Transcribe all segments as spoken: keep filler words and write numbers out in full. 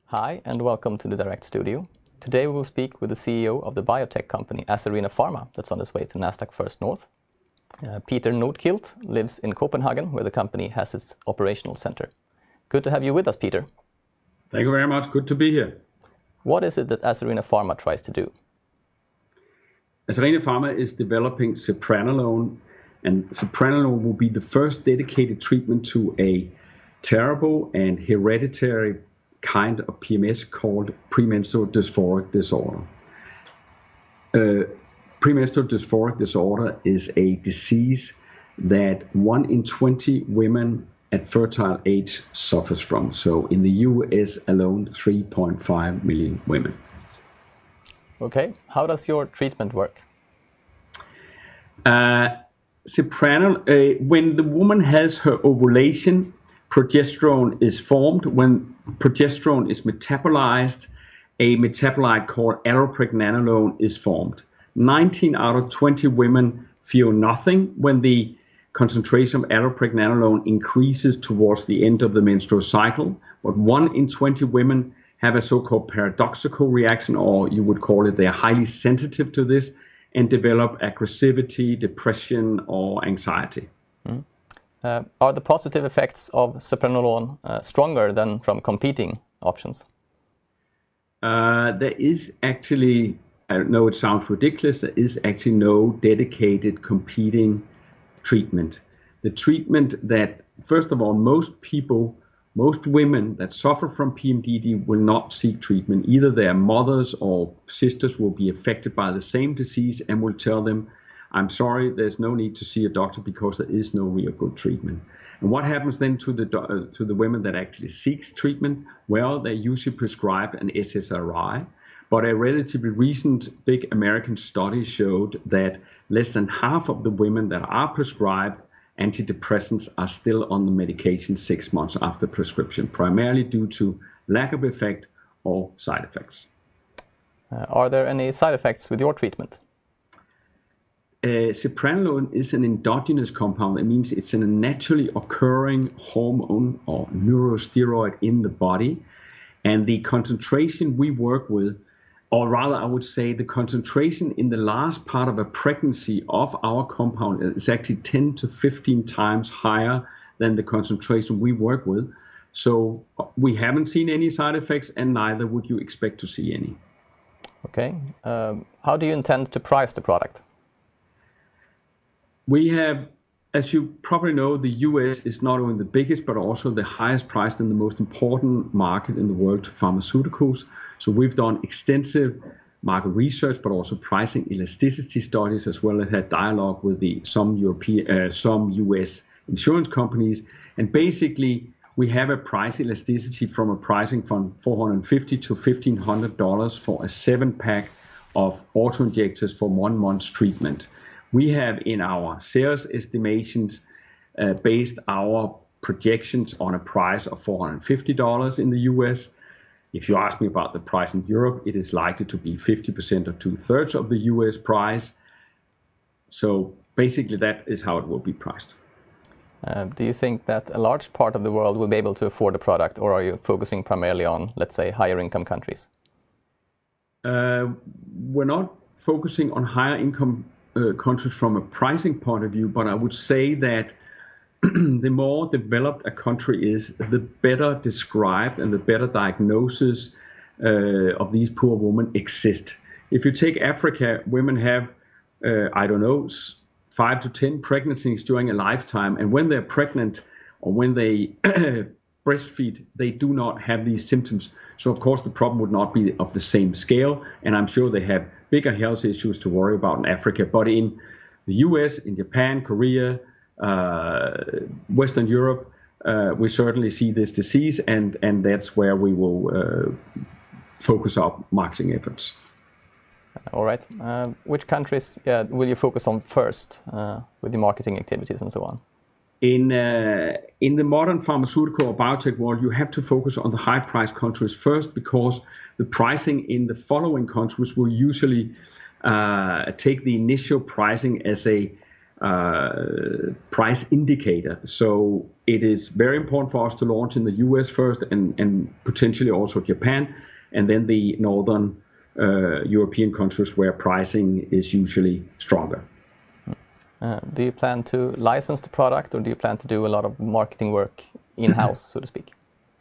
Hi, and welcome to the Direkt studio. Today we will speak with the C E O of the biotech company Asarina Pharma that's on its way to Nasdaq First North. Uh, Peter Nordkild lives in Copenhagen, where the company has its operational center. Good to have you with us, Peter. Thank you very much. Good to be here. What is it that Asarina Pharma tries to do? Asarina Pharma is developing sepranolone, and sepranolone will be the first dedicated treatment to a terrible and hereditary kind of P M S called premenstrual dysphoric disorder. Uh, premenstrual dysphoric disorder is a disease that one in twenty women at fertile age suffers from. So in the U S alone, three point five million women. Okay, how does your treatment work? Uh, Soprano, uh, when the woman has her ovulation, progesterone is formed. When progesterone is metabolized, a metabolite called allopregnanolone is formed. nineteen out of twenty women feel nothing when the concentration of allopregnanolone increases towards the end of the menstrual cycle, but one in twenty women have a so-called paradoxical reaction, or you would call it they are highly sensitive to this and develop aggressivity, depression, or anxiety. Mm. Uh, are the positive effects of sepranolone uh, stronger than from competing options? Uh, there is actually, I know it sounds ridiculous, there is actually no dedicated competing treatment. The treatment that, first of all, most people, most women that suffer from P M D D will not seek treatment. Either their mothers or sisters will be affected by the same disease and will tell them, I'm sorry, there's no need to see a doctor because there is no real good treatment. And what happens then to the uh, to the women that actually seeks treatment? Well, they usually prescribe an S S R I, but a relatively recent big American study showed that less than half of the women that are prescribed antidepressants are still on the medication six months after prescription, primarily due to lack of effect or side effects. Uh, are there any side effects with your treatment? Uh, sepranolone is an endogenous compound. It means it's a naturally occurring hormone or neurosteroid in the body. And the concentration we work with, or rather I would say the concentration in the last part of a pregnancy of our compound is actually ten to fifteen times higher than the concentration we work with. So we haven't seen any side effects, and neither would you expect to see any. Okay. Um, how do you intend to price the product? We have, as you probably know, the U S is not only the biggest, but also the highest priced and the most important market in the world to pharmaceuticals. So we've done extensive market research, but also pricing elasticity studies, as well as had dialogue with the some European, uh, some U S insurance companies. And basically, we have a price elasticity from a pricing from four hundred fifty dollars to fifteen hundred dollars for a seven pack of auto-injectors for one month's treatment. We have in our sales estimations uh, based our projections on a price of four hundred fifty dollars in the U S. If you ask me about the price in Europe, it is likely to be fifty percent or two-thirds of the U S price. So basically that is how it will be priced. Uh, do you think that a large part of the world will be able to afford the product, or are you focusing primarily on, let's say, higher income countries? Uh, we're not focusing on higher income Uh, countries from a pricing point of view, but I would say that the more developed a country is, the better described and the better diagnosis uh, of these poor women exist. If you take Africa, women have, uh, I don't know, five to ten pregnancies during a lifetime, and when they're pregnant or when they breastfeed, they do not have these symptoms. So of course the problem would not be of the same scale, and I'm sure they have bigger health issues to worry about in Africa. But in the U S, in Japan, Korea, uh, Western Europe, uh, we certainly see this disease, and, and that's where we will uh, focus our marketing efforts. All right. Uh, which countries uh, will you focus on first uh, with the marketing activities and so on? In, uh, in the modern pharmaceutical or biotech world, you have to focus on the high-priced countries first, because the pricing in the following countries will usually uh, take the initial pricing as a uh, price indicator. So it is very important for us to launch in the U S first, and, and potentially also Japan, and then the northern uh, European countries where pricing is usually stronger. Uh, do you plan to license the product, or do you plan to do a lot of marketing work in-house, so to speak?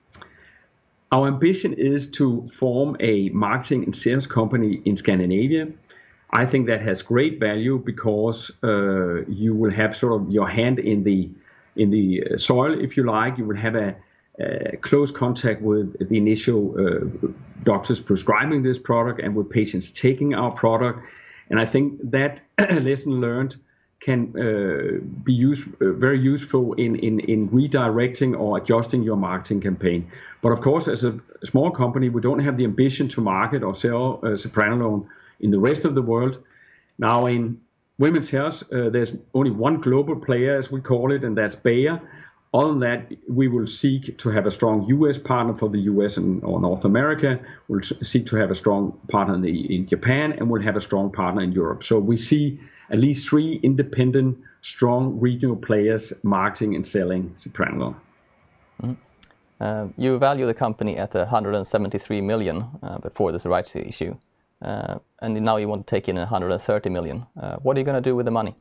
Our ambition is to form a marketing and sales company in Scandinavia. I think that has great value because uh, you will have sort of your hand in the in the soil, if you like. You will have a, a close contact with the initial uh, doctors prescribing this product and with patients taking our product. And I think that lesson learned can uh, be used, uh, very useful in, in, in redirecting or adjusting your marketing campaign. But of course, as a small company, we don't have the ambition to market or sell uh, Sepranolone in the rest of the world. Now, in women's health, uh, there's only one global player, as we call it, and that's Bayer. Other than that, we will seek to have a strong U S partner for the U S and or North America. We'll seek to have a strong partner in, the, in Japan, and we'll have a strong partner in Europe. So we see at least three independent, strong regional players marketing and selling Sepranolone. Mm-hmm. Uh, you value the company at one hundred seventy-three million uh, before this rights issue, uh, and now you want to take in one hundred thirty million. Uh, what are you going to do with the money?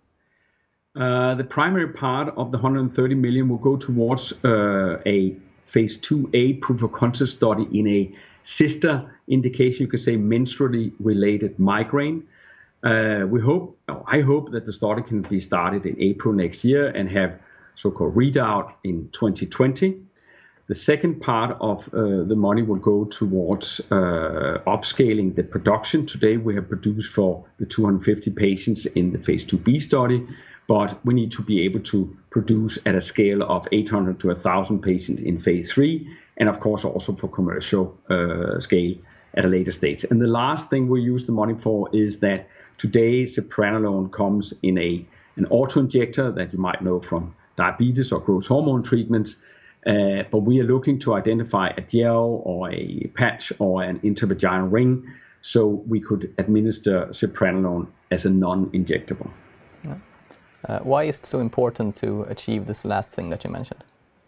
Uh, the primary part of the one hundred thirty million will go towards uh, a phase two A proof of concept study in a sister indication, you could say menstrually related migraine. Uh, we hope, I hope that the study can be started in April next year and have so-called readout in twenty twenty. The second part of uh, the money will go towards uh, upscaling the production. Today we have produced for the two hundred fifty patients in the phase two B study, but we need to be able to produce at a scale of eight hundred to one thousand patients in phase three, and of course also for commercial uh, scale at a later stage. And the last thing we use the money for is that today Sepranolone comes in a an auto-injector that you might know from diabetes or growth hormone treatments. Uh, but we are looking to identify a gel or a patch or an intravaginal ring, so we could administer Sepranolone as a non-injectable. Yeah. Uh, why is it so important to achieve this last thing that you mentioned?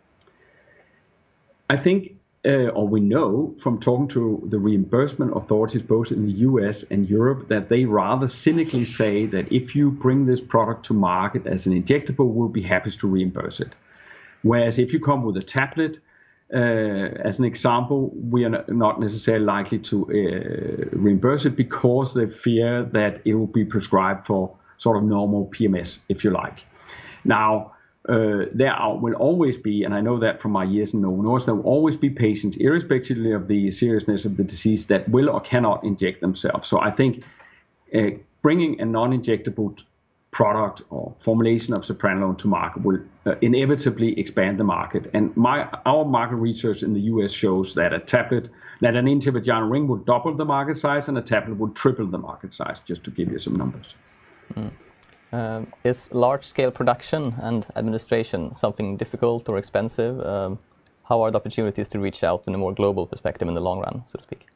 I think, uh, or we know from talking to the reimbursement authorities both in the U S and Europe, that they rather cynically say that if you bring this product to market as an injectable, we'll be happy to reimburse it. Whereas if you come with a tablet, uh, as an example, we are not necessarily likely to uh, reimburse it because they fear that it will be prescribed for sort of normal P M S, if you like. Now, uh, there are, will always be, and I know that from my years in Novo Nordisk, there will always be patients, irrespectively of the seriousness of the disease, that will or cannot inject themselves. So I think uh, bringing a non-injectable product or formulation of Sepranolone to market will uh, inevitably expand the market. And my our market research in the U S shows that a tablet, that an intravaginal ring would double the market size, and a tablet would triple the market size, just to give you some numbers. Mm. Um, is large-scale production and administration something difficult or expensive? Um, how are the opportunities to reach out in a more global perspective in the long run, so to speak?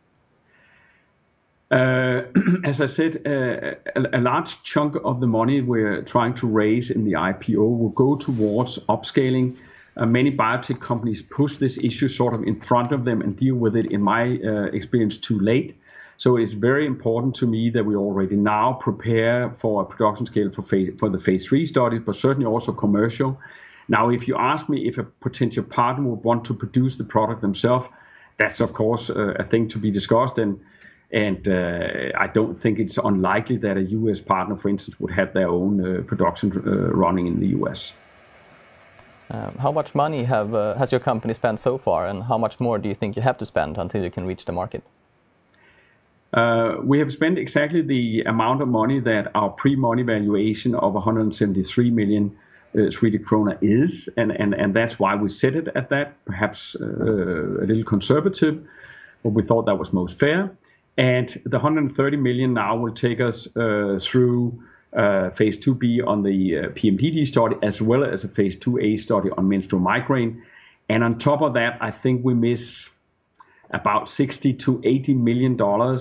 Uh, as I said, uh, a, a large chunk of the money we're trying to raise in the I P O will go towards upscaling. Uh, many biotech companies push this issue sort of in front of them and deal with it, in my uh, experience, too late. So it's very important to me that we already now prepare for a production scale for, phase, for the phase three studies, but certainly also commercial. Now, if you ask me if a potential partner would want to produce the product themselves, that's of course uh, a thing to be discussed. And And uh, I don't think it's unlikely that a U S partner, for instance, would have their own uh, production uh, running in the U S. Um, how much money have uh, has your company spent so far, and how much more do you think you have to spend until you can reach the market? Uh, we have spent exactly the amount of money that our pre-money valuation of one hundred seventy-three million uh, Swedish krona is, and, and, and that's why we set it at that, perhaps uh, a little conservative, but we thought that was most fair. And the one hundred thirty million now will take us uh, through uh, phase two B on the uh, P M D D study, as well as a phase two A study on menstrual migraine. And on top of that, I think we miss about sixty to eighty million dollars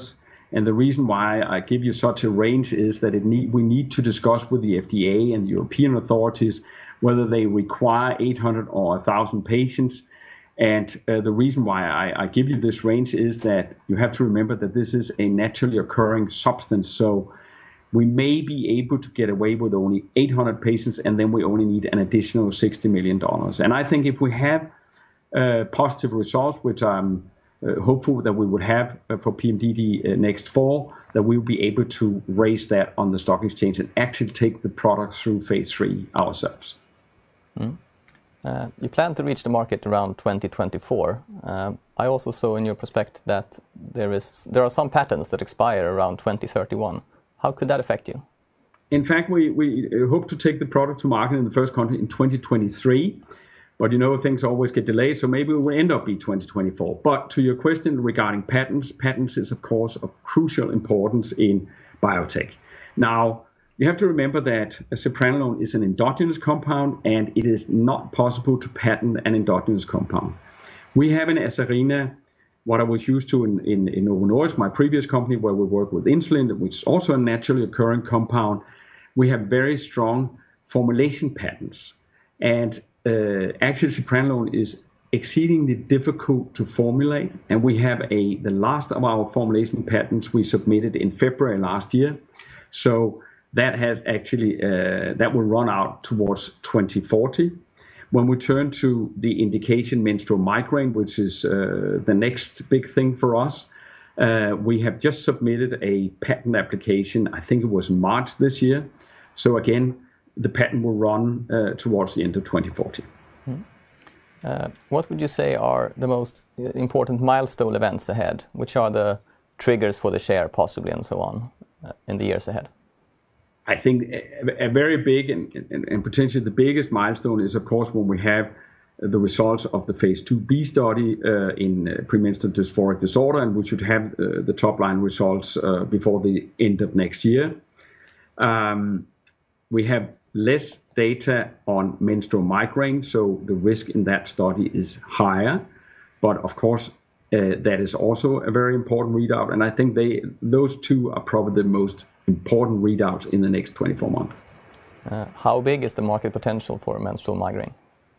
And the reason why I give you such a range is that it need, we need to discuss with the F D A and the European authorities whether they require eight hundred or one thousand patients. And uh, the reason why I, I give you this range is that you have to remember that this is a naturally occurring substance. So we may be able to get away with only eight hundred patients, and then we only need an additional sixty million dollars. And I think if we have uh, positive results, which I'm uh, hopeful that we would have uh, for P M D D uh, next fall, that we will be able to raise that on the stock exchange and actually take the product through phase three ourselves. Mm. Uh, you plan to reach the market around twenty twenty-four. Uh, I also saw in your prospect that there is there are some patents that expire around twenty thirty-one. How could that affect you? In fact, we, we hope to take the product to market in the first country in twenty twenty-three. But you know, things always get delayed, so maybe it will end up being twenty twenty-four. But to your question regarding patents, patents is of course of crucial importance in biotech. Now, you have to remember that sepranolone is an endogenous compound, and it is not possible to patent an endogenous compound. We have in Asarina what I was used to in, in, in Novo Nordisk, my previous company, where we work with insulin, which is also a naturally occurring compound. We have very strong formulation patents. And uh, actually, sepranolone is exceedingly difficult to formulate. And we have a the last of our formulation patents we submitted in February last year. So that has actually, uh, that will run out towards twenty forty. When we turn to the indication menstrual migraine, which is uh, the next big thing for us, uh, we have just submitted a patent application, I think it was March this year. So again, the patent will run uh, towards the end of twenty forty. Mm. Uh, what would you say are the most important milestone events ahead? Which are the triggers for the share possibly and so on uh, in the years ahead? I think a, a very big and, and, and potentially the biggest milestone is, of course, when we have the results of the phase two B study uh, in uh, premenstrual dysphoric disorder, and we should have uh, the top-line results uh, before the end of next year. Um, we have less data on menstrual migraine, so the risk in that study is higher. But of course, uh, that is also a very important readout, and I think they those two are probably the most important readouts in the next twenty-four months. Uh, how big is the market potential for menstrual migraine?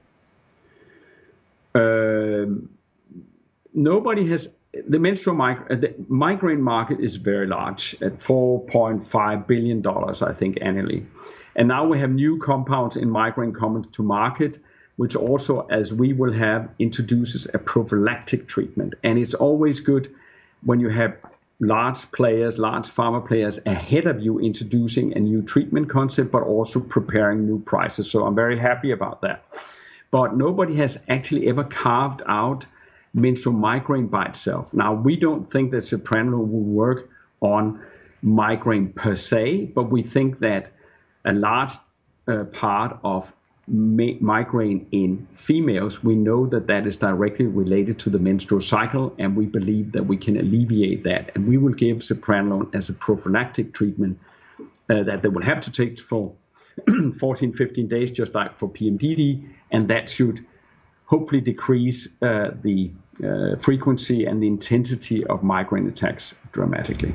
Uh, nobody has the menstrual mig- the migraine market is very large at four point five billion dollars, I think, annually. And now we have new compounds in migraine coming to market, which also, as we will have, introduces a prophylactic treatment. And it's always good when you have large players, large pharma players ahead of you introducing a new treatment concept, but also preparing new prices. So I'm very happy about that. But nobody has actually ever carved out menstrual migraine by itself. Now, we don't think that sepranolone will work on migraine per se, but we think that a large uh, part of ma- migraine in females, we know that that is directly related to the menstrual cycle, and we believe that we can alleviate that. And we will give sepranolone as a prophylactic treatment uh, that they will have to take for fourteen, fifteen days, just like for P M D D, and that should hopefully decrease uh, the uh, frequency and the intensity of migraine attacks dramatically.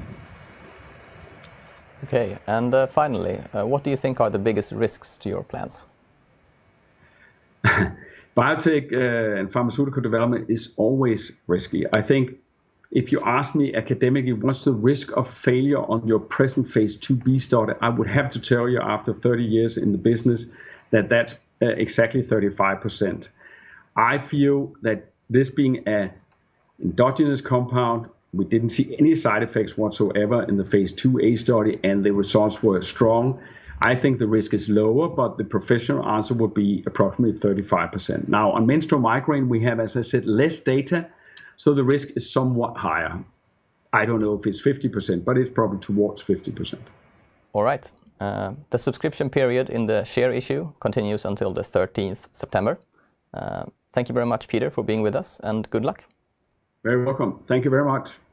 Okay, and uh, finally, uh, what do you think are the biggest risks to your plans? Biotech uh, and pharmaceutical development is always risky. I think if you ask me academically, what's the risk of failure on your present phase two B study, I would have to tell you after thirty years in the business that that's uh, exactly thirty-five percent. I feel that this being an endogenous compound, we didn't see any side effects whatsoever in the phase two A study, and the results were strong. I think the risk is lower, but the professional answer would be approximately thirty-five percent. Now, on menstrual migraine, we have, as I said, less data, so the risk is somewhat higher. I don't know if it's fifty percent, but it's probably towards fifty percent. All right. Uh, the subscription period in the share issue continues until the thirteenth of September. Uh, thank you very much, Peter, for being with us, and good luck. Very welcome. Thank you very much.